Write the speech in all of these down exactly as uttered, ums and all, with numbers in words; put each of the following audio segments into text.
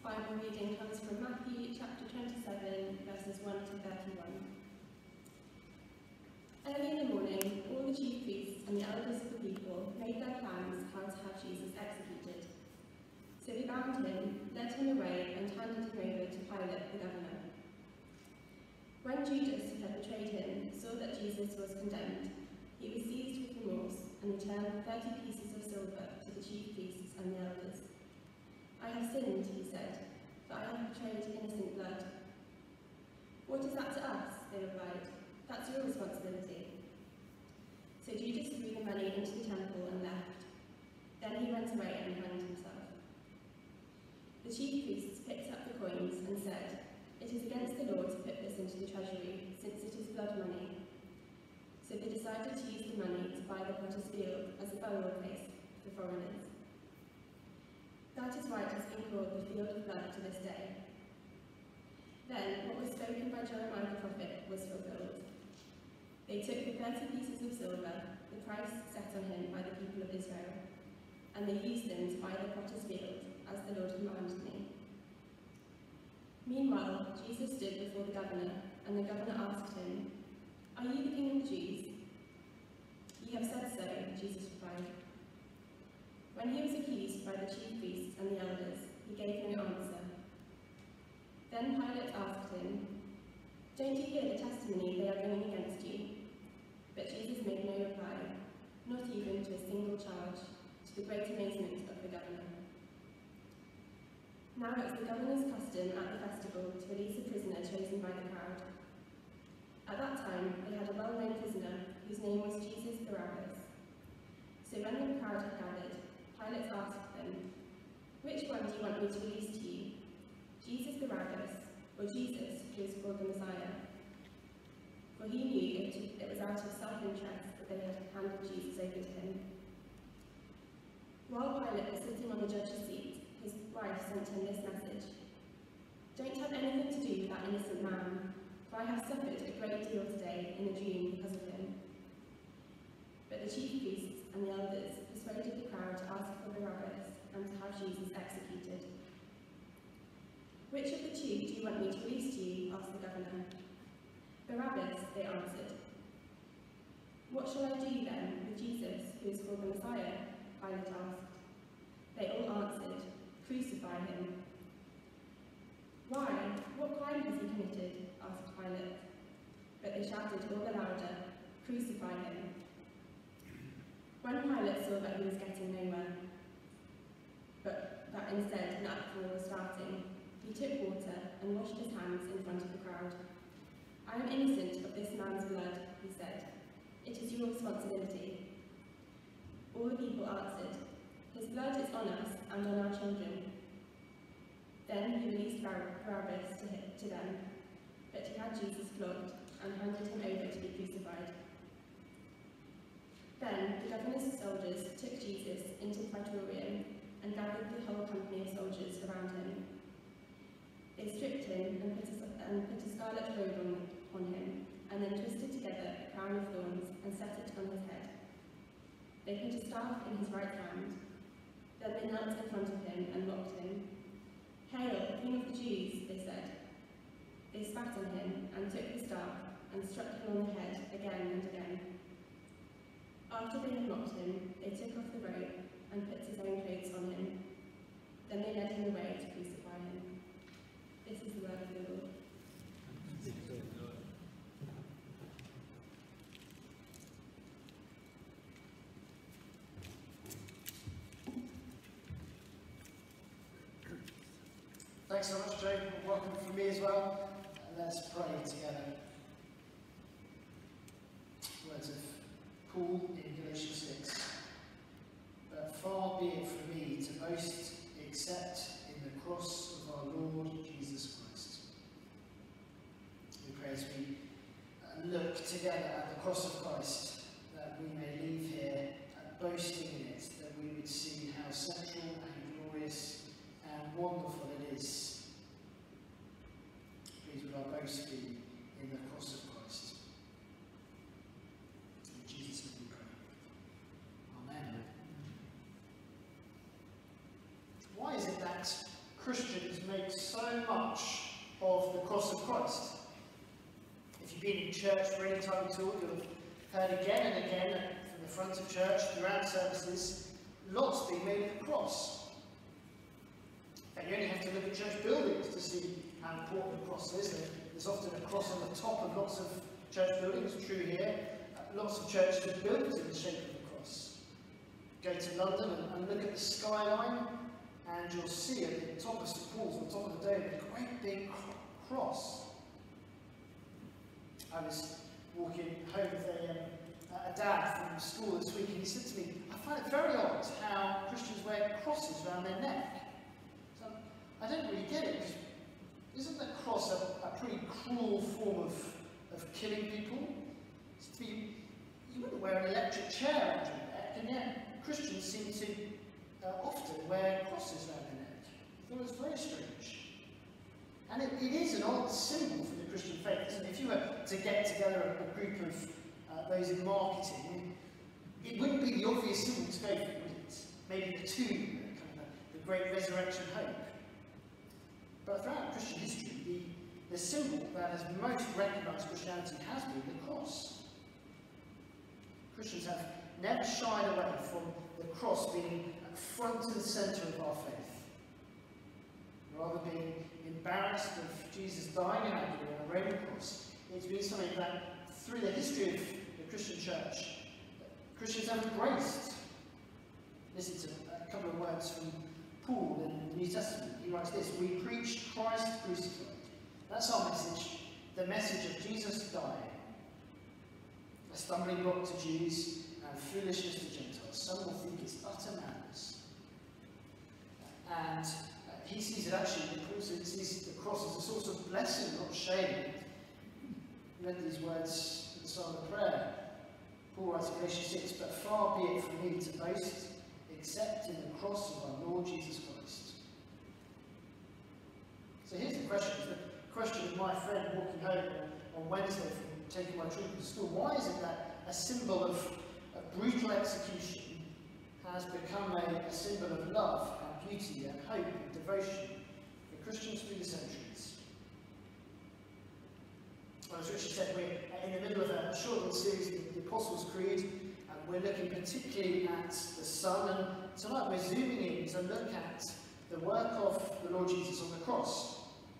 Bible reading comes from Matthew chapter twenty-seven, verses one to thirty-one. Early in the morning, all the chief priests and the elders of the people made their plans how to have Jesus executed. So they bound him, led him away, and handed him over to Pilate the governor. When Judas, who had betrayed him, saw that Jesus was condemned, he was seized with remorse and returned thirty pieces of silver to the chief priests and the elders. I have sinned, he said, for I have betrayed innocent blood. What is that to us? They replied. That's your responsibility. So Judas threw the money into the temple and left. Then he went away and hanged himself. The chief priests picked up the coins and said, "It is against the law to put this into the treasury, since it is blood money." So they decided to use the money to buy the potter's field as a burial place for foreigners. That is why it has been called the Field of Blood to this day. Then what was spoken by Jeremiah the prophet was fulfilled. They took the thirty pieces of silver, the price set on him by the people of Israel, and they used them to buy the potter's field, as the Lord commanded me. Meanwhile, Jesus stood before the governor, and the governor asked him, "Are you the king of the Jews?" "You have said so," Jesus replied. When he was accused by the chief priests and the elders, he gave no answer. Then Pilate asked him, "Don't you hear the testimony they are bringing against you?" But Jesus made no reply, not even to a single charge, to the great amazement of the governor. Now it was the governor's custom at the festival to release a prisoner chosen by the crowd. At that time, they had a well-known prisoner whose name was Jesus Barabbas. So when the crowd had gathered, Pilate asked them, "Which one do you want me to release to you, Jesus Barabbas, or Jesus, who is called the Messiah?" For he knew it, it was out of self-interest that they had handed Jesus over to him. While Pilate was sitting on the judge's seat, his wife sent him this message: "Don't have anything to do with that innocent man, for I have suffered a great deal today in a dream because of him." But the chief priests and the elders persuaded the crowd to ask for Barabbas and to have Jesus executed. "Which of the two do you want me to release to you?" asked the governor. "Barabbas," they answered. "What shall I do then with Jesus, who is called the Messiah?" Pilate asked. They all answered, "Crucify him." "Why? What crime has he committed?" asked Pilate. But they shouted all the louder, "Crucify him." When Pilate saw that he was getting nowhere, but that instead an uproar was starting, he took water and washed his hands in front of the crowd. "I am innocent of this man's blood," he said. "It is your responsibility." All the people answered, "His blood is on us and on our children." Then he released Barabbas to, to them, but he had Jesus flogged and handed him over to be crucified. Then the governor's soldiers took Jesus into the praetorium and gathered the whole company of soldiers around him. They stripped him and put a, and put a scarlet robe on, on him, and then twisted together a crown of thorns and set it on his head. They put a staff in his right hand. Then they knelt in front of him and mocked him. "Hail, King of the Jews," they said. They spat on him and took the staff and struck him on the head again and again. After they had mocked him, they took off the robe and put his own clothes on him. Then they led him away to crucify him. This is the word of the Lord. Thanks so much, Joe. Welcome from me as well. And let's pray together. Words of Paul in Galatians six. "But far be it from me to boast except in the cross of our Lord Jesus Christ." We pray as we look together at the cross of Christ, that we may leave here boasting in it, that we would see how central and glorious and wonderful it is. Please would our boast be in the cross of Christ. In Jesus' name we pray. Amen. Why is it that Christians make so much of the cross of Christ. If you've been in church for any time at all, you'll have heard again and again from the front of church throughout services, lots being made of the cross. In fact, you only have to look at church buildings to see how important the cross is. There's often a cross on the top of lots of church buildings, true here. Lots of churches are built in the shape of the cross. Go to London and, and look at the skyline, and you'll see at the top of St Paul's, on the top of the dome, a great big cross. I was walking home with a, um, a dad from school this week, and he said to me, I find it very odd how Christians wear crosses around their neck. So I don't really get it. Isn't the cross a, a pretty cruel form of, of killing people? It's to be, you wouldn't wear an electric chair around your neck, and yet Christians seem to uh, often wear crosses around their neck. I thought it was very strange. And it, it is an odd symbol for the Christian faith, isn't it? If you were to get together a, a group of uh, those in marketing, it wouldn't be the obvious symbol to go for, would it? Maybe the tomb, kind of the, the great resurrection hope. But throughout Christian history, the, the symbol that has most recognised Christianity has been the cross. Christians have never shied away from the cross being front and centre of our faith. Rather being embarrassed of Jesus dying in agony on a Roman cross, it's been something that, through the history of the Christian church, Christians have embraced. Listen to a couple of words from Paul in the New Testament. He writes this: we preach Christ crucified. That's our message, the message of Jesus dying. A stumbling block to Jews and foolishness to Gentiles. Some will think it's utter madness. And uh, he sees it actually, Paul sees the cross as a source of blessing, not shame. He read these words at the start of the prayer. Paul writes in Galatians six, but far be it from me to boast except in the cross of our Lord Jesus Christ. So here's the question. The question of my friend walking home on Wednesday from taking my children to school. Why is it that a symbol of a brutal execution has become a, a symbol of love and beauty and hope and devotion for Christians through the centuries? Well, as Richard said, we're in the middle of a short little series, the, the Apostles' Creed, and we're looking particularly at the Son, and tonight we're zooming in to look at the work of the Lord Jesus on the cross.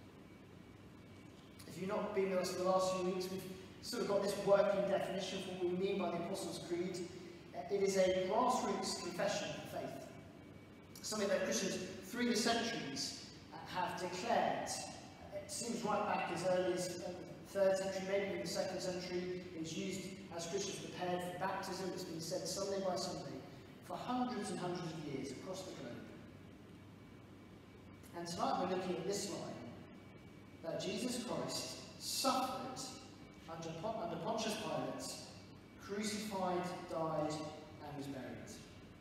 If you've not been with us for the last few weeks, we've sort of got this working definition of what we mean by the Apostles' Creed. It is a grassroots confession of faith. Something that Christians through the centuries have declared. It seems right back as early as the third century, maybe in the second century. It was used as Christians prepared for baptism. It's been said Sunday by Sunday for hundreds and hundreds of years across the globe. And tonight we're looking at this line, that Jesus Christ suffered under, under Pontius Pilate, crucified, died, and was buried.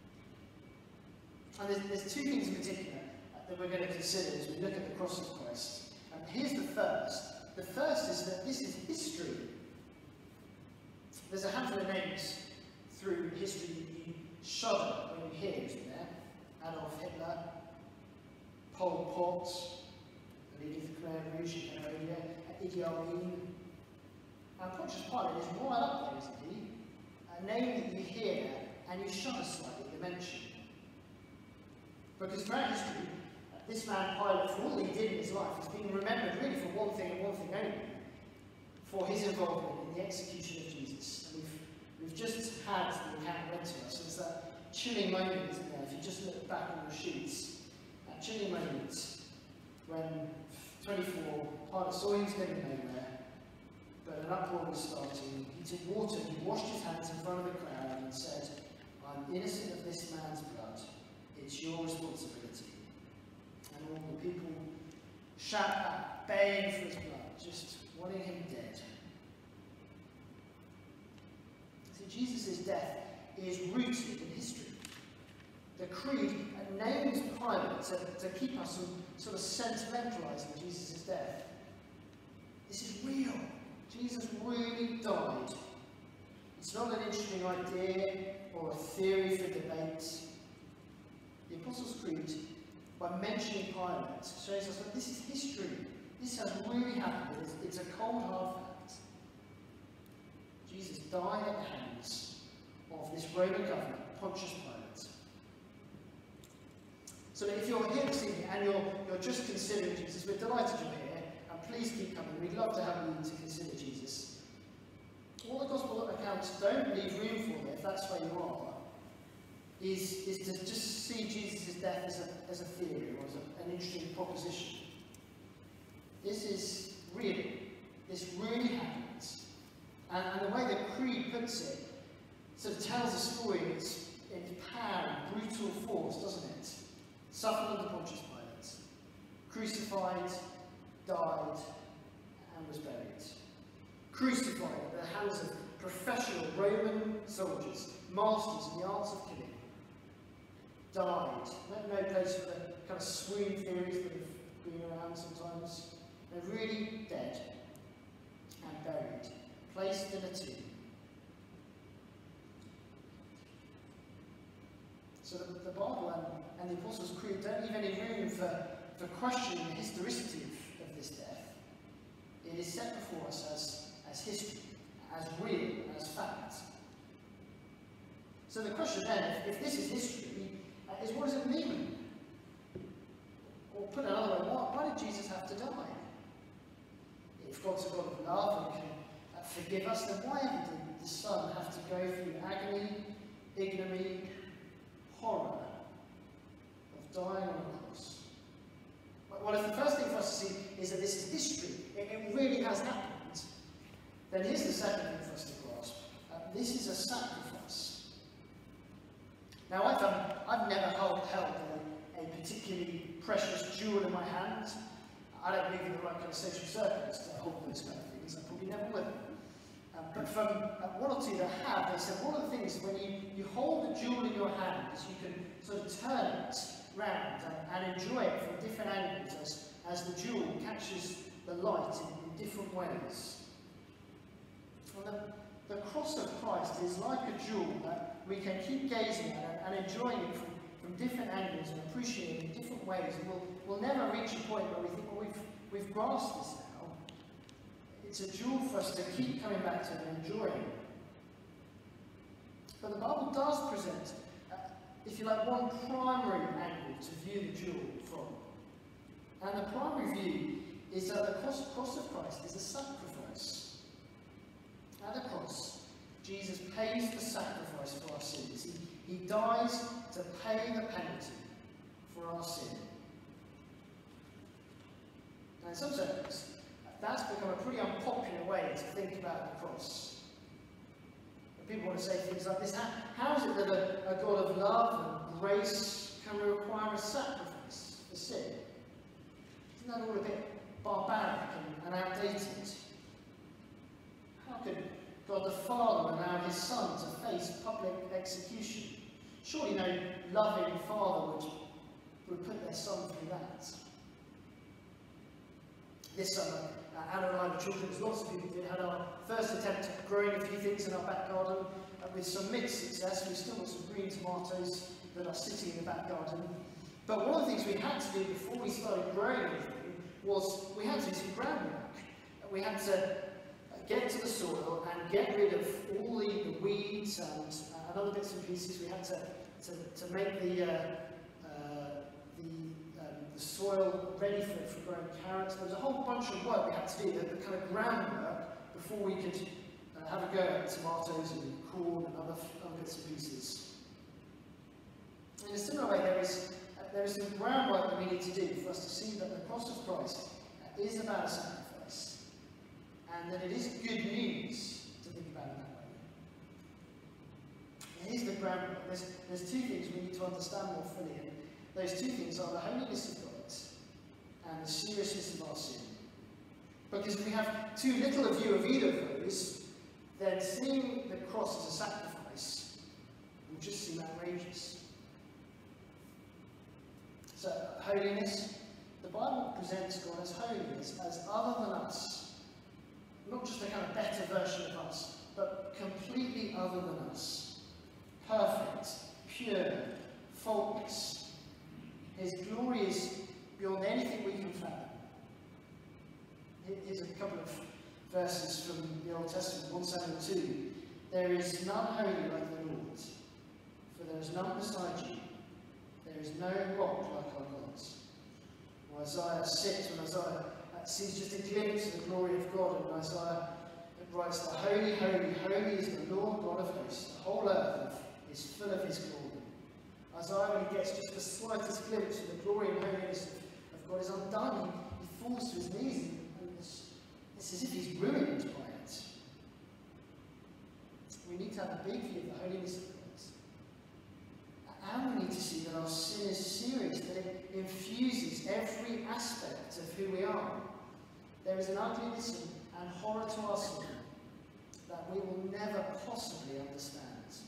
And there's, there's two things in particular that we're going to consider as we look at the cross of Christ. And here's the first. The first is that this is history. There's a handful of names through history that you shudder when you hear, isn't there? Adolf Hitler, Pol Pot, the leader of the Khmer Rouge in Cambodia, Idi Amin. And Pontius Pilate is right up there, isn't he? A name that you hear and you shudder slightly at the mention. Because throughout history, this man Pilate, for all he did in his life, has been remembered really for one thing and one thing only, for his involvement in the execution of Jesus. And we've, we've just had the account read to us. There's that chilling moment, isn't there, if you just look back on the sheets, that chilling moment when twenty-four, Pilate saw he was getting nowhere, but an uproar was starting. He took water, he washed his hands in front of the crowd and said, I'm innocent of this man's blood. It's your responsibility. And all the people shout back, baying for his blood, just wanting him dead. See, Jesus' death is rooted in history. The Creed names Pilate to, to keep us from sort of sentimentalising Jesus' death. This is real. Jesus really died. It's not an interesting idea or a theory for debate. The Apostles' Creed by mentioning Pilate, shows us that this is history. This has really happened. It's, it's a cold, hard fact. Jesus died at the hands of this Roman governor, Pontius Pilate. So if you're here this evening and you're, you're just considering Jesus, we're delighted you're here, and please keep coming. We'd love to have you to consider Jesus. What the Gospel accounts don't leave room for, if that's where you are, is, is to just see Jesus' death as a, as a theory or as a, an interesting proposition. This is real. This really happens. And, and the way that Creed puts it sort of tells a story in its, in its power and brutal force, doesn't it? Suffered under Pontius Pilate, crucified, died, and was buried. Crucified at the hands of professional Roman soldiers, masters in the arts of killing. Died. No, no place for the kind of swoon theories that have been around sometimes. They're really dead and buried, placed in a tomb. So the, the Bible and, and the Apostles' Creed don't leave any room for, for questioning the historicity of, of this death. It is set before us as, as history, as real, as fact. So the question then, if, if this is history, uh, is what does it mean? Or put another way, why, why did Jesus have to die? If God's a God of love and can uh, forgive us, then why did the Son have to go through agony, ignominy, horror of dying on a cross? Well, if the first thing for us to see is that this is history, it, it really has happened, then here's the second thing for us to grasp. Uh, this is a sacrifice. Now, I've, um, I've never held, held a, a particularly precious jewel in my hand. I don't believe in the right kind of social circles to hold those kind of things. I probably never will. Um, but from uh, one or two that have, they said one of the things when you, you hold the jewel in your hand is you can sort of turn it round and, and enjoy it from different angles as, as the jewel catches the light in, in different ways. And the, the cross of Christ is like a jewel that we can keep gazing at and, and enjoying it from, from different angles and appreciating it in different ways. And we'll, we'll never reach a point where we think, well, we've, we've grasped this now. It's a jewel for us to keep coming back to and enjoying. But the Bible does present, uh, if you like, one primary angle to view the jewel from. And the primary view is that the cross, cross of Christ is a sacrifice. At the cross, Jesus pays the sacrifice for our sins. He, he dies to pay the penalty for our sin. Now, in some sense, that's become a pretty unpopular way to think about the cross. People want to say things like this: how, how is it that a, a God of love and grace can require a sacrifice for sin? Isn't that all a bit barbaric and, and outdated? How could God the Father allow his Son to face public execution? Surely no loving Father would, would put their Son through that. This summer, uh, Anna and I, the children, as lots of people did, had our first attempt at growing a few things in our back garden, uh, with some mixed success. We've still got some green tomatoes that are sitting in the back garden. But one of the things we had to do before we started growing anything was we had to do some groundwork. We had to get to the soil and get rid of all the, the weeds and, uh, and other bits and pieces. We had to, to, to make the, uh, uh, the, um, the soil ready for, for growing carrots. There was a whole bunch of work we had to do, the, the kind of groundwork, before we could uh, have a go at tomatoes and corn and other, other bits and pieces. In a similar way, there is, uh, there is some groundwork that we need to do for us to see that the cross of Christ uh, is about a sacrifice. And that it is good news to think about it that way. And here's the groundwork. There's, there's two things we need to understand more fully. And those two things are the holiness of God and the seriousness of our sin. Because if we have too little a view of either of those, then seeing the cross as a sacrifice will just seem outrageous. So, holiness. The Bible presents God as holy, as, as other than us. Not just a kind of better version of us, but completely other than us. Perfect, pure, faultless. His glory is beyond anything we can fathom. Here's a couple of verses from the Old Testament, First Samuel two. There is none holy like the Lord, for there is none beside you. There is no rock like our God's. Or Isaiah six, when Isaiah sees just a glimpse of the glory of God, and Isaiah writes, "The holy, holy, holy is the Lord God of hosts. The whole earth is full of his glory." Isaiah, when he gets just the slightest glimpse of the glory and holiness of God, is undone. He, he falls to his knees, and it's, it's as if he's ruined by it. We need to have a big view of the holiness of God. And we need to see that our sin is serious, that it infuses every aspect of who we are. There is an ugliness and horror to our sin that we will never possibly understand.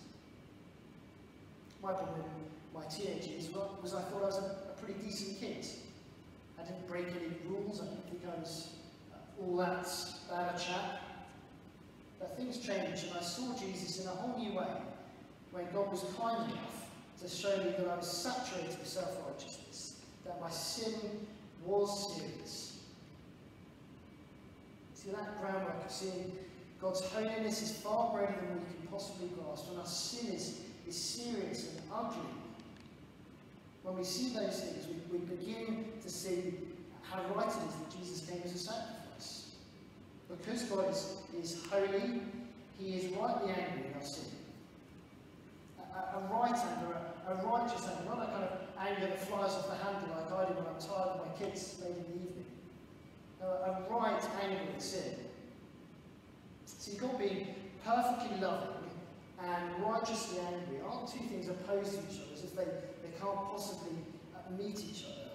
My problem in my teenage years was I thought I was a, a pretty decent kid. I didn't break any rules, I didn't think I was all that bad a chap. But things changed, and I saw Jesus in a whole new way, when God was kind enough to show me that I was saturated with self-righteousness, that my sin was serious. See, that groundwork of seeing God's holiness is far greater than we can possibly grasp, and our sin is, is serious and ugly. When we see those things, we, we begin to see how right it is that Jesus came as a sacrifice. Because God is, is holy, he is rightly angry in our sin. A, a right anger, a, a righteous anger, not a kind of anger that flies off the handle like I do when I'm tired of my kids late in the evening. No, a right anger at sin. See, God being perfectly loving and righteously angry aren't two things opposed to each other, as if they, they can't possibly uh, meet each other.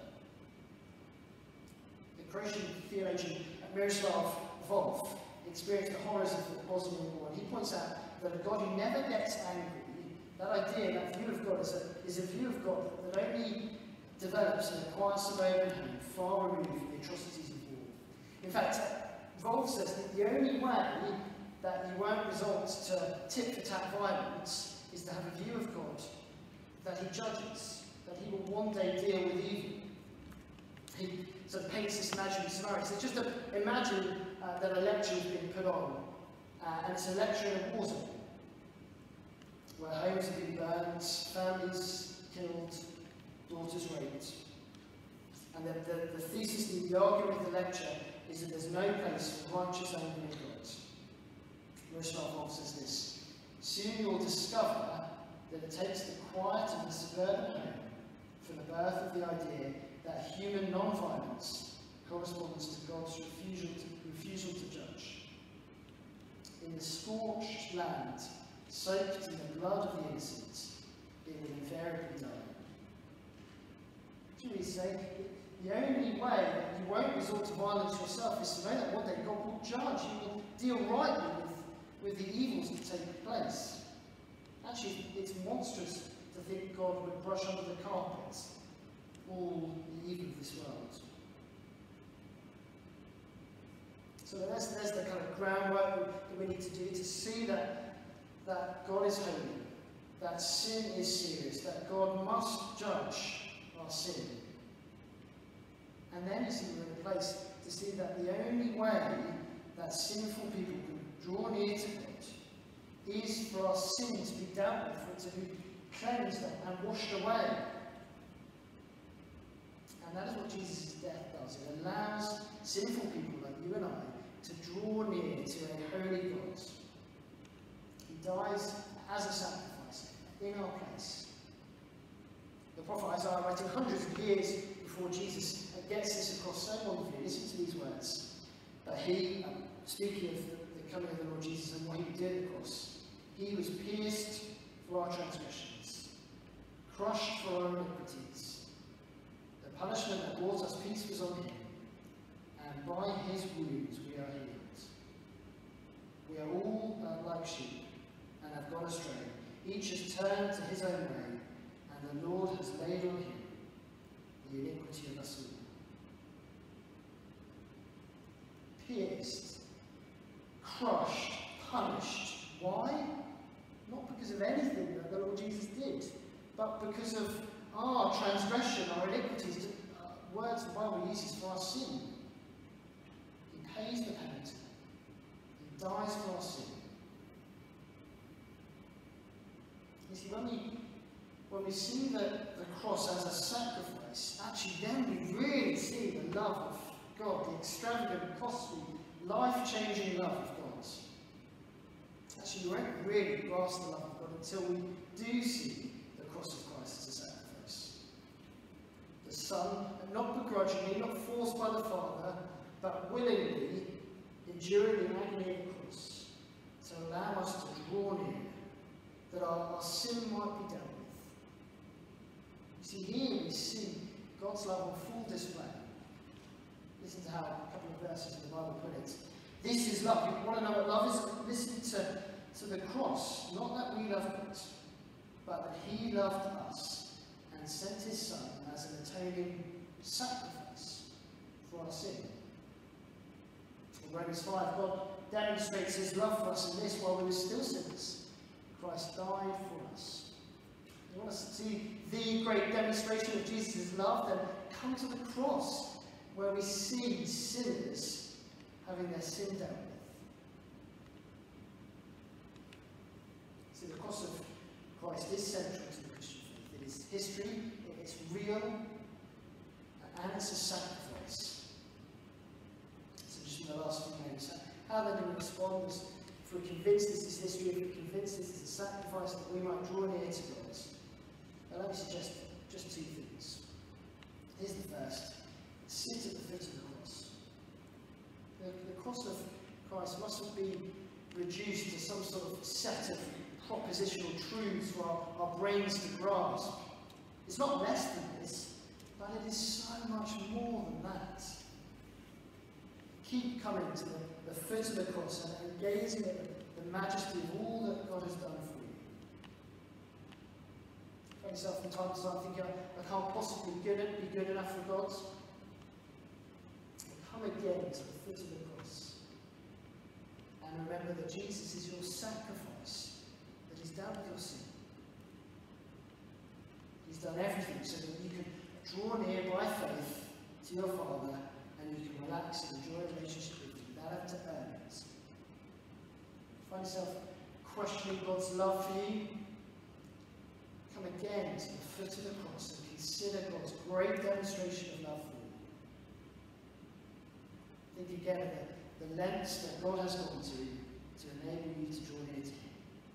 The Croatian theologian Miroslav Volf experienced the horrors of the Bosnian War, and he points out that a God who never gets angry, that idea, that view of God, is a, is a view of God that only develops in a quiet suburban home, far removed from the atrocities of war. In fact, Volf says that the only way that you won't resort to tit-for-tat violence is to have a view of God that he judges, that he will one day deal with evil. He sort of paints this imaginary scenario. So just to imagine uh, that a lecture has been put on, uh, and it's a lecture in a war zone, where homes have been burned, families killed, daughters raped. And the, the, the thesis, the, the argument of the lecture is that there's no place for righteous anger in God. Miroslav Volf says this: soon you'll discover that it takes the quiet of the suburban home for the birth of the idea that human non-violence corresponds to God's refusal to, refusal to judge. In the scorched land, soaked in the blood of the innocent, it will invariably die. Should we say, the only way that you won't resort to violence yourself is to know that one day God will judge. He will deal rightly with, with the evils that take place. Actually, it's monstrous to think God would brush under the carpet all the evil of this world. So there's, there's the kind of groundwork that we need to do to see that, that God is holy, that sin is serious, that God must judge our sin. And then you see we're in a place to see that the only way that sinful people can draw near to God is for our sin to be dealt with, for it to be cleansed and washed away. And that is what Jesus' death does. It allows sinful people like you and I to draw near to a holy God. He dies as a sacrifice in our place. The prophet Isaiah, writing hundreds of years before Jesus gets this across so wonderfully, listen to these words, that he, um, speaking of the, the coming of the Lord Jesus and what he did at the cross, he was pierced for our transgressions, crushed for our iniquities. The punishment that brought us peace was on him, and by his wounds we are healed. We are all uh, like sheep and have gone astray. Each has turned to his own way, and the Lord has laid on him the iniquity of us all. Pierced, crushed, punished. Why? Not because of anything that the Lord Jesus did, but because of our transgression, our iniquities, uh, words the Bible uses for our sin. He pays the penalty. He dies for our sin. You see, when we, when we see the, the cross as a sacrifice, actually then we really see the love of God, the extravagant, costly, life-changing love of God. Actually, we won't really grasp the love of God until we do see the cross of Christ as a sacrifice. The Son, not begrudgingly, not forced by the Father, but willingly enduring the agony of the cross to allow us to draw near, that our, our sin might be dealt with. You see, here we see God's love on full display. Listen to how a couple of verses in the Bible put it. This is love. You want to know what love is? Listen to, to the cross. Not that we love God, but that he loved us and sent his Son as an atoning sacrifice for our sin. In Romans five, God demonstrates his love for us in this: while we were still sinners, Christ died for us. You want to see the great demonstration of Jesus' love? Then come to the cross, where we see sinners having their sin dealt with. See, the cross of Christ is central to the Christian faith. It is history, it is real, and it's a sacrifice. So just in the last few minutes, how then do we respond? If we're convinced this is history, if we're convinced this is a sacrifice that we might draw near to God, well, let me suggest just two things. Here's the first. Sit at the foot of the cross. The, the cross of Christ mustn't be reduced to some sort of set of propositional truths for our, our brains to grasp. It's not less than this, but it is so much more than that. Keep coming to the, the foot of the cross and, and gazing at the, the majesty of all that God has done for you. Find yourself from time to time thinking, I can't possibly good, be good enough for God. Come again to the foot of the cross and remember that Jesus is your sacrifice, that he's dealt with your sin. He's done everything so that you can draw near by faith to your Father and you can relax and enjoy a relationship with him without having to earn it. Find yourself questioning God's love for you? Come again to the foot of the cross and consider God's great demonstration of love for you. Think again of the, the lengths that God has gone to to enable you to draw near to him.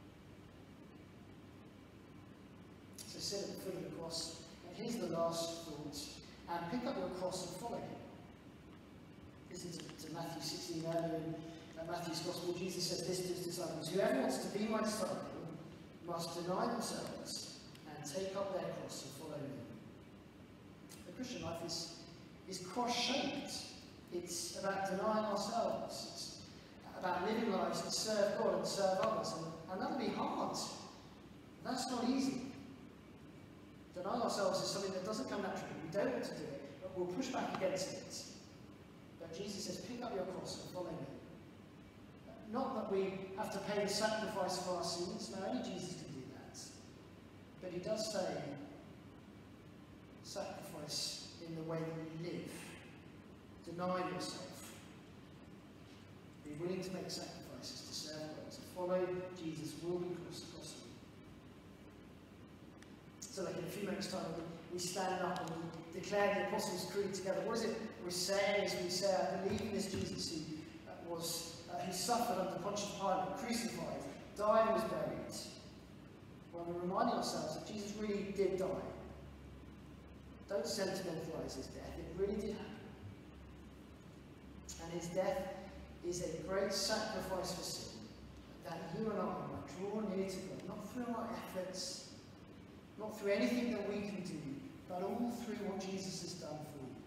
So sit at the foot of the cross, and here's the last thought, and pick up your cross and follow him. Listen to, to Matthew sixteen earlier in uh, Matthew's Gospel. Jesus says this to his disciples: whoever wants to be my disciple must deny themselves and take up their cross and follow me. The Christian life is, is cross-shaped. It's about denying ourselves. It's about living lives that serve God and serve others. And, and that'll be hard. That's not easy. Denying ourselves is something that doesn't come naturally. We don't want to do it, but we'll push back against it. But Jesus says, pick up your cross and follow me. Not that we have to pay the sacrifice for our sins. No, only Jesus can do that. But he does say, sacrifice in the way that you live. Deny yourself. Be willing to make sacrifices to serve God. To follow Jesus will be possible. So like in a few minutes' time, we stand up and we declare the Apostles' Creed together. What is it we're saying as we say, I believe in this Jesus who was, uh, who suffered under Pontius Pilate, crucified, died and was buried. Well, we're reminding ourselves that Jesus really did die. Don't sentimentalize his death. It really did happen. And his death is a great sacrifice for sin, that you and I might draw near to God, not through our efforts, not through anything that we can do, but all through what Jesus has done for you.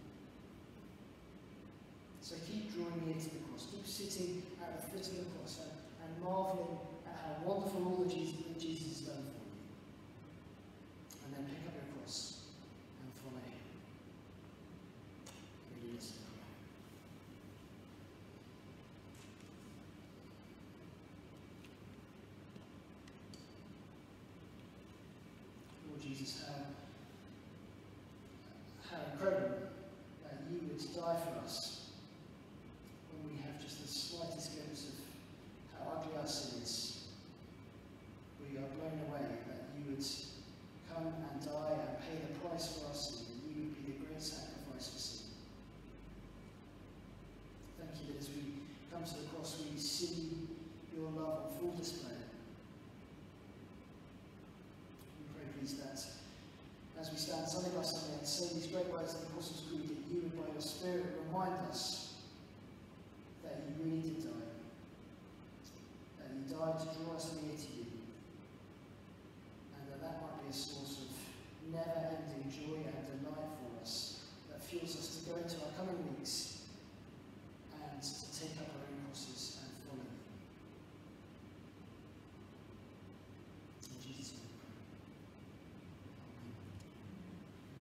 So keep drawing near to the cross, keep sitting at the foot of the cross and, and marvelling at how wonderful all that Jesus, that Jesus has done for you. And then pick up your cross and follow him. Will you listen? Jesus, how would die for us when we have just the slightest glimpse of how ugly our sin is. We are blown away that you would come and die and pay the price for our sin, and you would be the great sacrifice for sin. Thank you that as we come to the cross, we see your love on full display. We pray, please, that as we stand Sunday by Sunday and say these great words of the Apostles' Creed, that you would, by your Spirit, remind us that you really did die. That you died to draw us near to you. And that that might be a source of never-ending joy and delight for us, that fuels us to go into our coming weeks